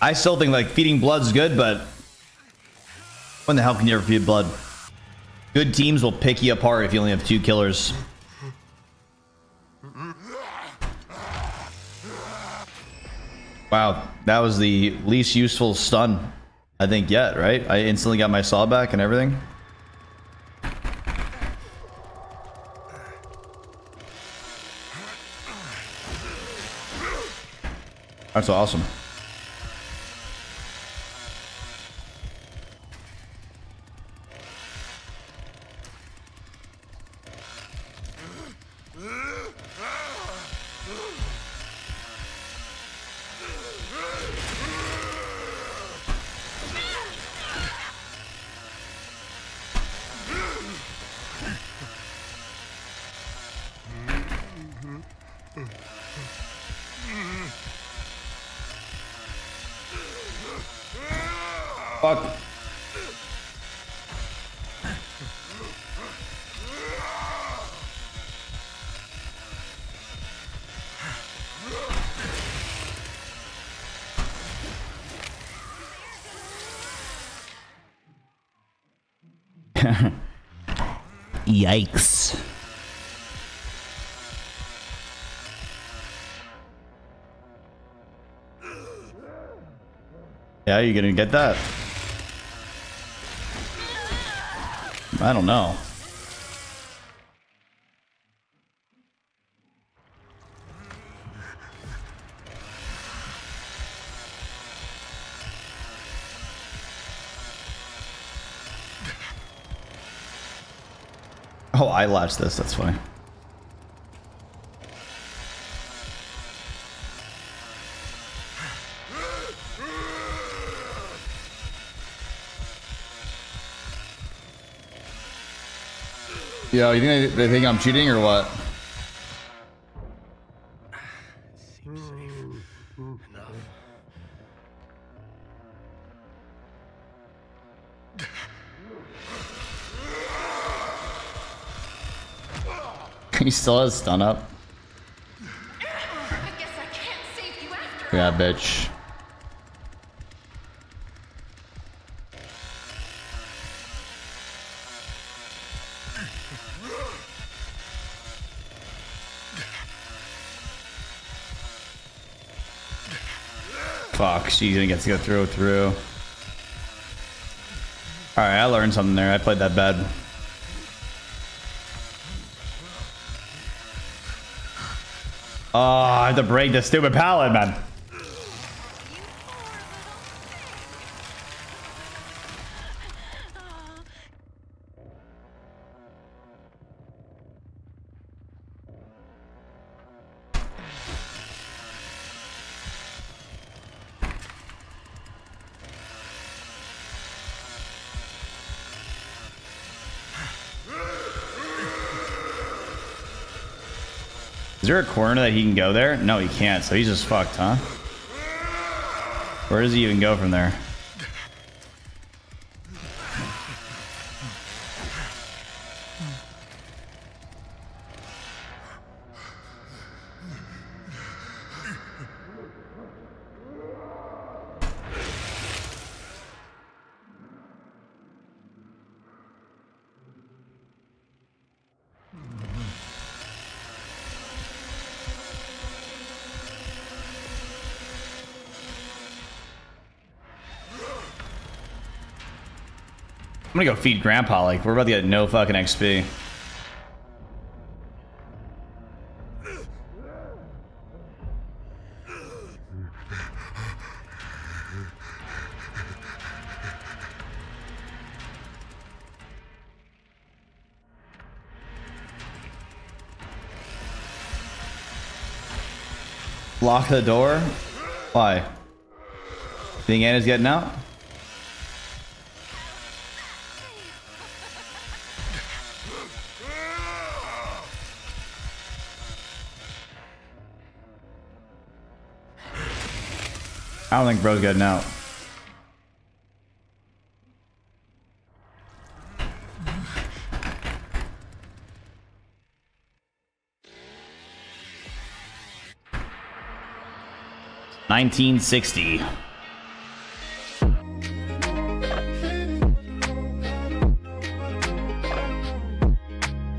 I still think like feeding blood's good, but when the hell can you ever feed blood? Good teams will pick you apart if you only have 2 killers. Wow, that was the least useful stun, I think, yet, right? I instantly got my saw back and everything. That's awesome. Fuck. Yikes. Yeah, you gonna get that? I don't know. Oh, I latched this. That's funny. Yo, you think they think I'm cheating or what? Seems safe enough. He still has stun up. I guess I can't save you after. Yeah, bitch. Fuck, she's gonna get to go through. Alright, I learned something there. I played that bad. Oh, I have to break this stupid pallet, man. Is there a corner that he can go there? No, he can't, so he's just fucked, huh? Where does he even go from there? I'm gonna go feed Grandpa, like, we're about to get no fucking XP. Lock the door? Why? Think Anna's getting out? I don't think bro's getting out. $19.60.